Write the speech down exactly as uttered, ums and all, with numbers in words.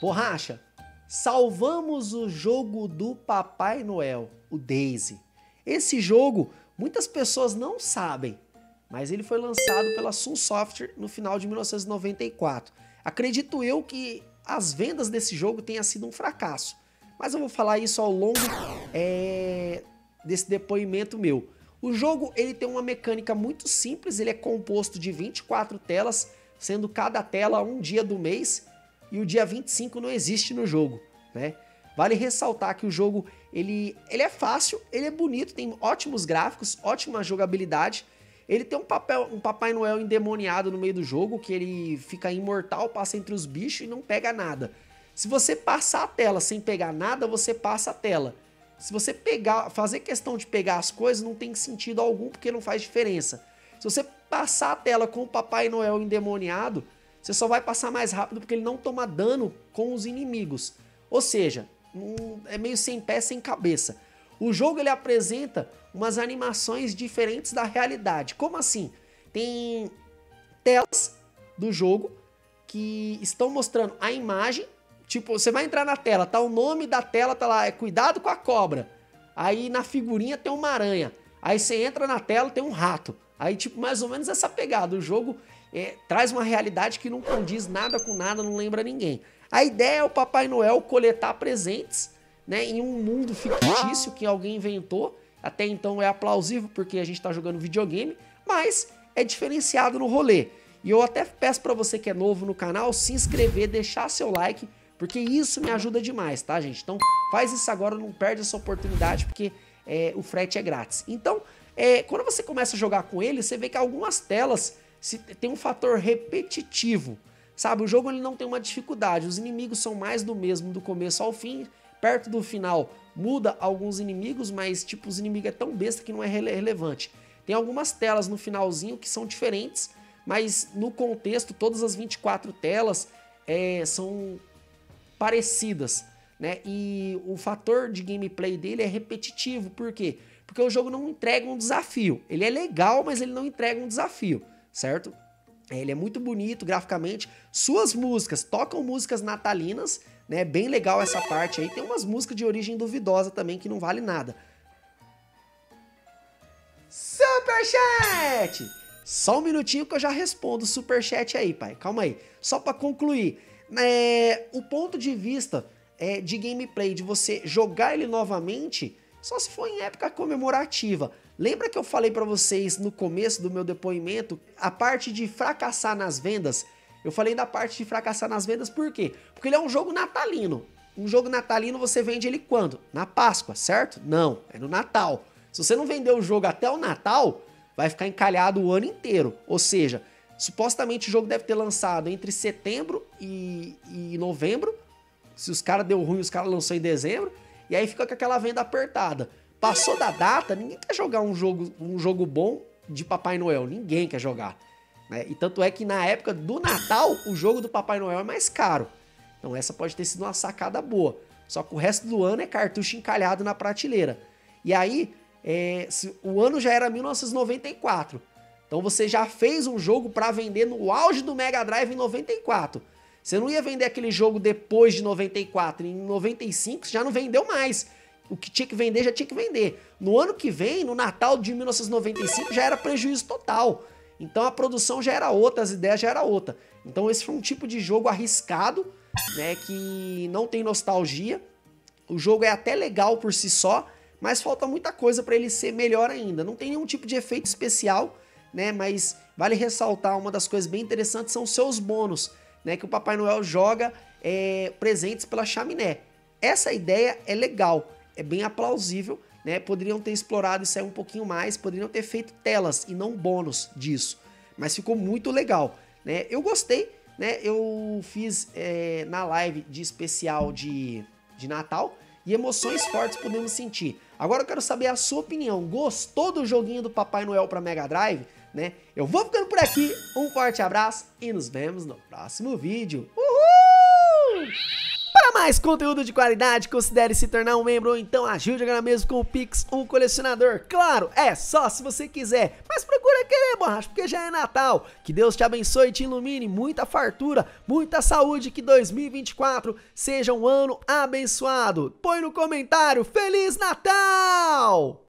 Borracha, salvamos o jogo do Papai Noel, o Daisy. Esse jogo muitas pessoas não sabem, mas ele foi lançado pela Sun Software no final de mil novecentos e noventa e quatro. Acredito eu que as vendas desse jogo tenham sido um fracasso, mas eu vou falar isso ao longo é, desse depoimento meu. O jogo ele tem uma mecânica muito simples, ele é composto de vinte e quatro telas, sendo cada tela um dia do mês, e o dia vinte e cinco não existe no jogo, né? Vale ressaltar que o jogo ele, ele é fácil, ele é bonito, tem ótimos gráficos, ótima jogabilidade. Ele tem um, papel, um Papai Noel endemoniado no meio do jogo, que ele fica imortal, passa entre os bichos e não pega nada. Se você passar a tela sem pegar nada, você passa a tela. Se você pegar, fazer questão de pegar as coisas, não tem sentido algum, porque não faz diferença. Se você passar a tela com o Papai Noel endemoniado, você só vai passar mais rápido porque ele não toma dano com os inimigos. Ou seja, um, é meio sem pé, sem cabeça. O jogo ele apresenta umas animações diferentes da realidade. Como assim? Tem telas do jogo que estão mostrando a imagem. Tipo, você vai entrar na tela, tá o nome da tela, tá lá, é cuidado com a cobra. Aí na figurinha tem uma aranha. Aí você entra na tela, tem um rato. Aí tipo, mais ou menos essa pegada. O jogo é, traz uma realidade que não condiz nada com nada, não lembra ninguém. A ideia é o Papai Noel coletar presentes, né, em um mundo fictício que alguém inventou. Até então é aplausível porque a gente tá jogando videogame, mas é diferenciado no rolê. E eu até peço pra você que é novo no canal, se inscrever, deixar seu like, porque isso me ajuda demais, tá, gente? Então faz isso agora, não perde essa oportunidade, porque é, o frete é grátis. Então, é, quando você começa a jogar com ele, você vê que algumas telas se, tem um fator repetitivo, sabe? O jogo ele não tem uma dificuldade, os inimigos são mais do mesmo do começo ao fim. Perto do final muda alguns inimigos, mas tipo, os inimigos é tão besta que não é rele relevante. Tem algumas telas no finalzinho que são diferentes, mas no contexto todas as vinte e quatro telas é, são parecidas, né? E o fator de gameplay dele é repetitivo, por quê? Porque o jogo não entrega um desafio. Ele é legal, mas ele não entrega um desafio, certo? Ele é muito bonito graficamente. Suas músicas tocam músicas natalinas, né? Bem legal essa parte aí. Tem umas músicas de origem duvidosa também que não vale nada. Superchat! Só um minutinho que eu já respondo o superchat aí, pai. Calma aí. Só pra concluir. É, o ponto de vista é, de gameplay, de você jogar ele novamente, só se for em época comemorativa. Lembra que eu falei pra vocês no começo do meu depoimento, a parte de fracassar nas vendas? Eu falei da parte de fracassar nas vendas por quê? Porque ele é um jogo natalino. Um jogo natalino você vende ele quando? Na Páscoa, certo? Não, é no Natal. Se você não vender o jogo até o Natal, vai ficar encalhado o ano inteiro. Ou seja, supostamente o jogo deve ter lançado entre setembro e, e novembro. Se os caras deu ruim, os caras lançou em dezembro. E aí fica com aquela venda apertada. Passou da data, ninguém quer jogar um jogo, um jogo bom de Papai Noel. Ninguém quer jogar. Né? E tanto é que na época do Natal, o jogo do Papai Noel é mais caro. Então essa pode ter sido uma sacada boa. Só que o resto do ano é cartucho encalhado na prateleira. E aí, é, se, o ano já era mil novecentos e noventa e quatro. Então você já fez um jogo para vender no auge do Mega Drive em noventa e quatro. Você não ia vender aquele jogo depois de noventa e quatro. Em noventa e cinco você já não vendeu mais. O que tinha que vender, já tinha que vender. No ano que vem, no Natal de mil novecentos e noventa e cinco, já era prejuízo total. Então a produção já era outra, as ideias já era outra. Então esse foi um tipo de jogo arriscado, né, que não tem nostalgia. O jogo é até legal por si só, mas falta muita coisa para ele ser melhor ainda. Não tem nenhum tipo de efeito especial, né, mas vale ressaltar, uma das coisas bem interessantes são os seus bônus, né, que o Papai Noel joga é, presentes pela chaminé. Essa ideia é legal, é bem aplausível, né? Poderiam ter explorado isso aí um pouquinho mais, poderiam ter feito telas e não bônus disso, mas ficou muito legal, né? Eu gostei, né? Eu fiz é, na live de especial de, de Natal e emoções fortes podemos sentir. Agora eu quero saber a sua opinião. Gostou do joguinho do Papai Noel para Mega Drive? Né? Eu vou ficando por aqui, um forte abraço e nos vemos no próximo vídeo. Uhul! Para mais! mais conteúdo de qualidade, considere se tornar um membro ou então ajude agora mesmo com o Pix Um Colecionador. Claro, é só se você quiser, mas procura querer, borracha, porque já é Natal. Que Deus te abençoe e te ilumine, muita fartura, muita saúde, que dois mil e vinte e quatro seja um ano abençoado. Põe no comentário, Feliz Natal!